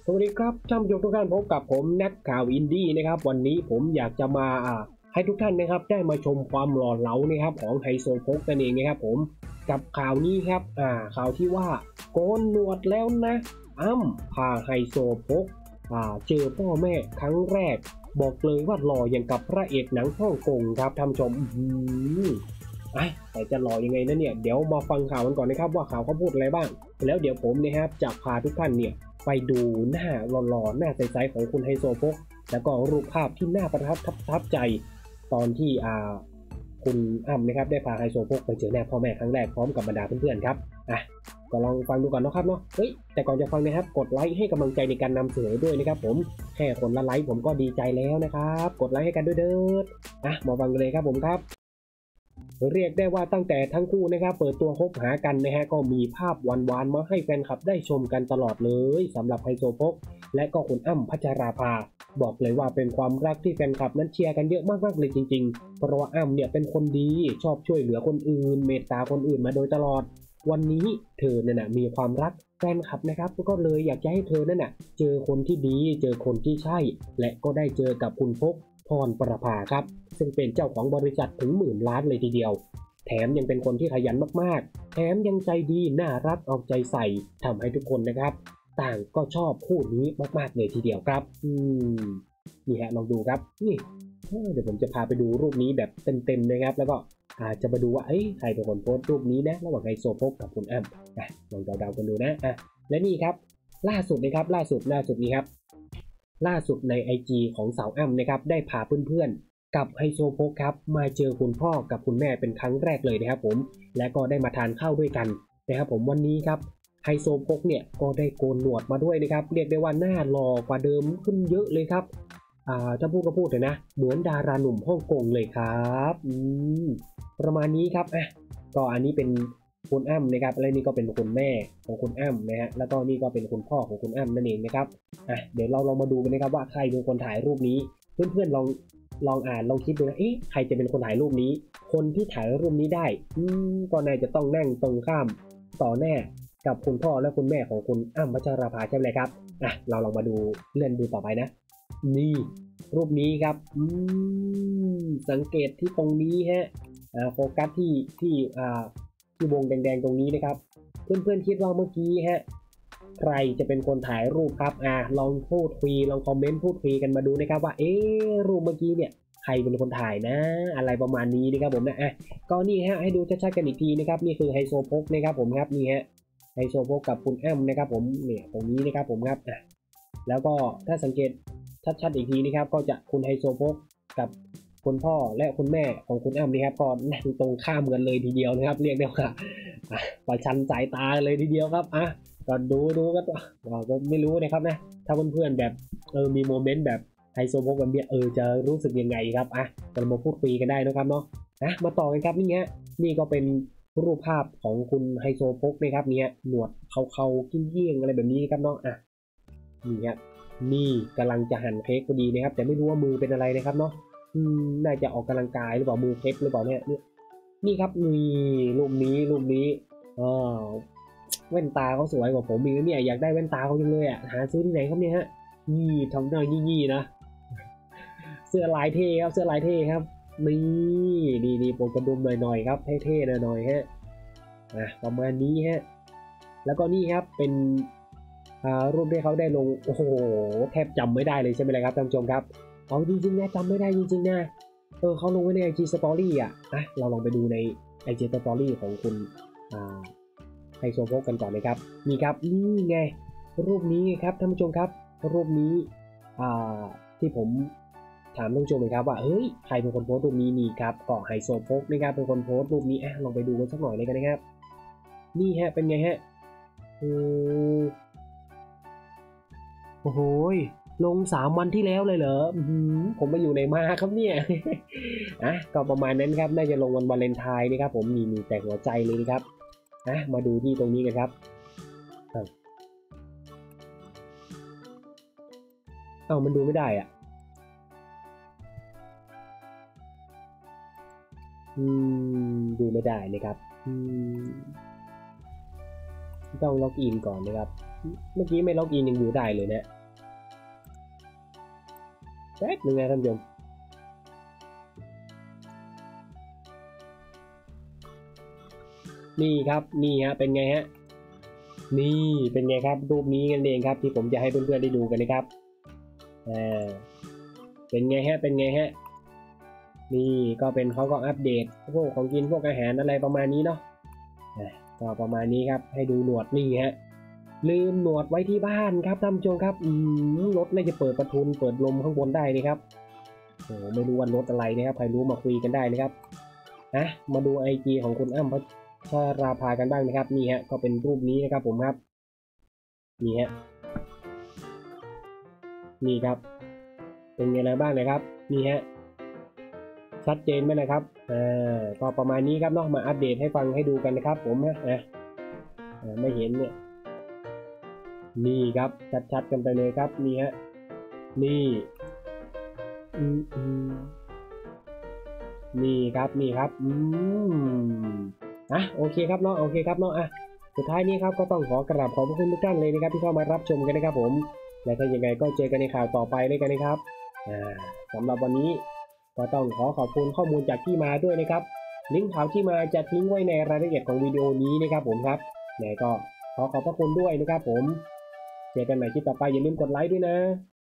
สวัสดีครับท่านผู้ชมทุกท่านพบกับผมนักข่าวอินดี้นะครับวันนี้ผมอยากจะมาให้ทุกท่านนะครับได้มาชมความหล่อเหลานะครับของไฮโซโพกนั่นเองนะครับผมกับข่าวนี้ครับข่าวที่ว่าโกนหนวดแล้วนะพาไฮโซโพกเจอพ่อแม่ครั้งแรกบอกเลยว่าหล่ออย่างกับพระเอกหนังฮ่องกงครับท่านผู้ชมแต่จะหล่อยังไงนะเนี่ยเดี๋ยวมาฟังข่าวกันก่อนนะครับว่าข่าวเขาพูดอะไรบ้างแล้วเดี๋ยวผมนะครับจะพาทุกท่านเนี่ยไปดูหน้าหล่อๆหน้าใสๆของคุณไฮโซโพกแล้วก็รูปภาพที่น่าประทับใจตอนที่คุณนะครับได้พาไฮโซโพกไปเจอหน้าพ่อแม่ครั้งแรกพร้อมกับบรรดาเพื่อนๆครับก็ลองฟังดูก่อนนะครับเนาะแต่ก่อนจะฟังนะครับกดไลค์ให้กำลังใจในการนำเสนอด้วยนะครับผมแค่คนละไลค์ผมก็ดีใจแล้วนะครับกดไลค์ให้กันด้วยเด้อมาฟังกันเลยครับผมครับเรียกได้ว่าตั้งแต่ทั้งคู่นะครับเปิดตัวคบหากันนะฮะก็มีภาพหวานๆมาให้แฟนคลับได้ชมกันตลอดเลยสำหรับไฮโซโพกและก็คุณพัชราภาบอกเลยว่าเป็นความรักที่แฟนคลับนั้นเชียร์กันเยอะมากๆเลยจริงๆเพราะว่าเนี่ยเป็นคนดีชอบช่วยเหลือคนอื่นเมตตาคนอื่นมาโดยตลอดวันนี้เธอเนี่ยมีความรักแฟนคลับนะครับก็เลยอยากจะให้เธอนั่นเจอคนที่ดีเจอคนที่ใช่และก็ได้เจอกับคุณพกพรประภาครับซึ่งเป็นเจ้าของบริษัทถึง10,000 ล้านเลยทีเดียวแถมยังเป็นคนที่ขยันมากๆแถมยังใจดีน่ารักเอาใจใส่ทำให้ทุกคนนะครับต่างก็ชอบคู่นี้มากๆเลยทีเดียวครับนี่ฮะลองดูครับนี่เดี๋ยวผมจะพาไปดูรูปนี้แบบเต็มๆนะครับแล้วก็อาจจะมาดูว่าใครเป็นคนโพสต์รูปนี้นะระหว่างไฮโซโพกกับคุณลองเดาๆกันดูนะและนี่ครับล่าสุดนะครับล่าสุดนี้ครับล่าสุดใน IG ของสาวนะครับได้พาเพื่อนๆกับไฮโซโพกครับมาเจอคุณพ่อกับคุณแม่เป็นครั้งแรกเลยนะครับผมและก็ได้มาทานข้าวด้วยกันนะครับผมวันนี้ครับไฮโซโพกเนี่ยก็ได้โกนหนวดมาด้วยนะครับเรียกได้ว่าหน้าหล่อกว่าเดิมขึ้นเยอะเลยครับถ้าพูดก็พูดเลยนะเหมือนดาราหนุ่มฮ่องกงเลยครับประมาณนี้ครับก็อันนี้เป็นคุณนะครับและนี่ก็เป็นคุณแม่ของคุณนะฮะแล้วก็นี่ก็เป็นคุณพ่อของคุณนั่นเองนะครับเดี๋ยวเราลองมาดูกันนะครับว่าใครเป็นคนถ่ายรูปนี้เพื่อนๆลองอ่านลองคิดดูนะใครจะเป็นคนถ่ายรูปนี้คนที่ถ่ายรูปนี้ได้ก็น่าจะต้องนั่งตรงข้ามต่อแน่กับคุณพ่อและคุณแม่ของคุณพัชราภาใช่ไหมครับเราลองมาดูเลื่อนดูต่อไปนะนี่รูปนี้ครับสังเกตที่ตรงนี้ฮะโฟกัสที่วงแดงๆตรงนี้นะครับเพื่อนๆคิดว่าเมื่อกี้ฮะใครจะเป็นคนถ่ายรูปครับลองพูดคุยลองคอมเมนต์พูดคุยกันมาดูนะครับว่ารูปเมื่อกี้เนี่ยใครเป็นคนถ่ายนะอะไรประมาณนี้นะครับผมนะก็นี่ฮะให้ดูชัดๆกันอีกทีนะครับนี่คือไฮโซโพกนะครับผมครับนี่ฮะไฮโซโพกกับคุณนะครับผมเนี่ยตรงนี้นะครับผมครับแล้วก็ถ้าสังเกตชัดๆอีกทีนะครับก็จะคุณไฮโซโพกกับคุณพ่อและคุณแม่ของคุณนะครับก็นั่งตรงข้ามกันเลยทีเดียวนะครับเรียกได้ว่าประชันสายตาเลยทีเดียวครับก็ดูก็ไม่รู้นะครับนะถ้าเพื่อนๆแบบมีโมเมนต์แบบไฮโซโพกแบบนี้จะรู้สึกยังไงครับจะมาพูดคุยกันได้นะครับเนาะมาต่อกันครับนี่ก็เป็นรูปภาพของคุณไฮโซโพกนะครับเนี่ยหนวดเขากิ้งเยี่ยงอะไรแบบนี้ครับเนาะนี่ครับนี่กำลังจะหั่นเค้กพอดีนะครับแต่ไม่รู้ว่ามือเป็นอะไรนะครับเนาะน่าจะออกกำลังกายหรือเปล่ามือเคล็ดหรือเปล่าเนี่ยนี่ครับนี่รูปนี้แว่นตาเขาสวยกว่าผมอีกเนี่ยอยากได้แว่นตาเขาจังเลยหาซื้อที่ไหนครับเนี่ยฮะนี่ทำได้ยี่นะเสื้อลายเท่ครับเสื้อลายเท่ครับนี่โปรกระดุมหน่อยครับเท่ๆหน่อยฮะประมาณนี้ฮะแล้วก็นี่ครับเป็นรูปที่เขาได้ลงโอ้โหแทบจำไม่ได้เลยใช่ไหมครับท่านผู้ชมครับเอาจริงๆนะจำไม่ได้จริงๆนะเขาลงไว้ใน IG Story เราลองไปดูใน IG Story ของคุณไฮโซโพกกันก่อนนะครับนี่ครับนี่ไงรูปนี้ครับท่านผู้ชมครับรูปนี้ที่ผมถามท่านผู้ชมเลยครับว่าเฮ้ยใครเป็นคนโพสต์รูปนี้นี่ครับก็ไฮโซโพกนะครับเป็นคนโพสต์รูปนี้ลองไปดูกันสักหน่อยเลยกันนะครับนี่ฮะเป็นไงฮะโอ้โหลง3 วันที่แล้วเลยเหรอผมมาอยู่ไหนมาครับเนี่ยก็ประมาณนั้นครับน่าจะลงวันวาเลนไทน์นะครับผมมีแต่หัวใจเลยนะครับมาดูที่ตรงนี้กันครับมันดูไม่ได้ดูไม่ได้นะครับต้องล็อกอินก่อนนะครับเมื่อกี้ไม่ล็อกอินยังอยู่ได้เลยนะแป๊บนึงนะท่านผู้ชมนี่ครับนี่ฮะเป็นไงฮะนี่เป็นไงครับรูปนี้กันเองครับที่ผมจะให้เพื่อนๆได้ดูกันนะครับเป็นไงฮะเป็นไงฮะนี่ก็เป็นเขาก็อัปเดตพวกของกินพวกอาหารอะไรประมาณนี้เนาะก็ประมาณนี้ครับให้ดูหนวดนี่ฮะลืมหนวดไว้ที่บ้านครับท่านผู้ชมครับรถน่าจะเปิดประทุนเปิดลมข้างบนได้นะครับโอ้ไม่รู้ว่ารถอะไรนะครับใครรู้มาคุยกันได้นะครับมาดู IG ของคุณอ้ำพัชราภากันบ้างนะครับนี่ฮะก็เป็นรูปนี้นะครับผมครับนี่ฮะนี่ครับเป็นไงบ้างนะครับนี่ฮะชัดเจนไหมนะครับก็ประมาณนี้ครับเนาะมาอัปเดตให้ฟังให้ดูกันนะครับผมนะไม่เห็นเนี่ยนี่ครับชัดๆกันไปเลยครับนี่ฮะนี่นี่ครับนี่ครับโอเคครับเนาะโอเคครับเนาะสุดท้ายนี้ครับก็ต้องขอกราบขอบพระคุณทุกท่านเลยนะครับที่เข้ามารับชมกันนะครับผมและถ้าอย่างไรก็เจอกันในข่าวต่อไปเลยกันนะครับสำหรับวันนี้ก็ต้องขอบคุณข้อมูลจากที่มาด้วยนะครับลิงก์ข่าวที่มาจะทิ้งไว้ในรายละเอียดของวิดีโอนี้นะครับผมครับแล้วก็ขอบพระคุณด้วยนะครับผมเจอกันใหม่คลิปต่อไปอย่าลืมกดไลค์ด้วยนะ